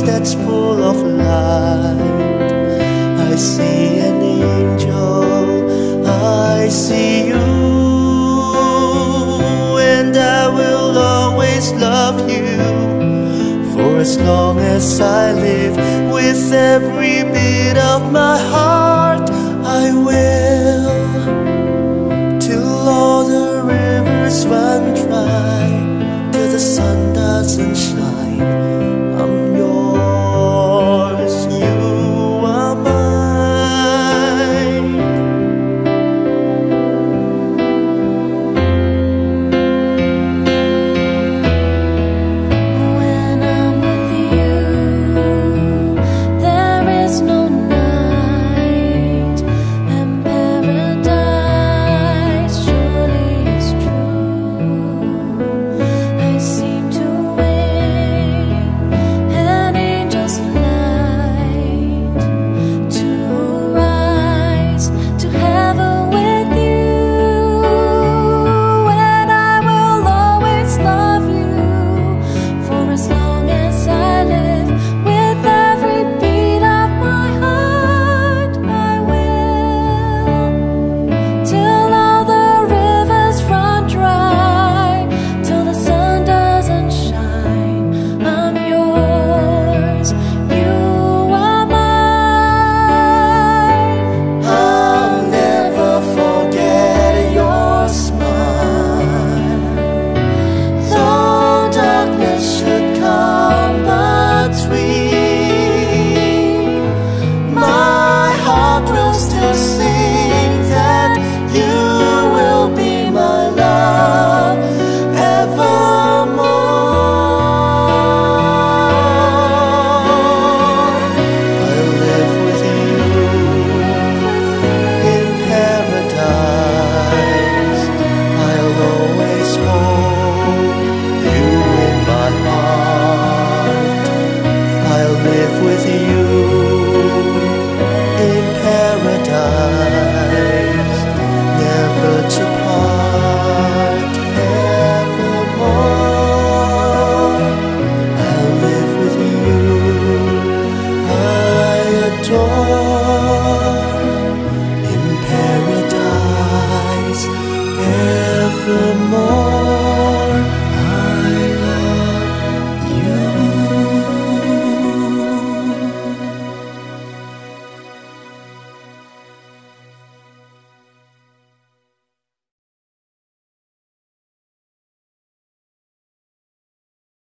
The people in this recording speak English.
that's full of light. I see an angel, I see you, and I will always love you. For as long as I live, with every beat of my heart, I will, till all the rivers run dry, till the sun doesn't shine.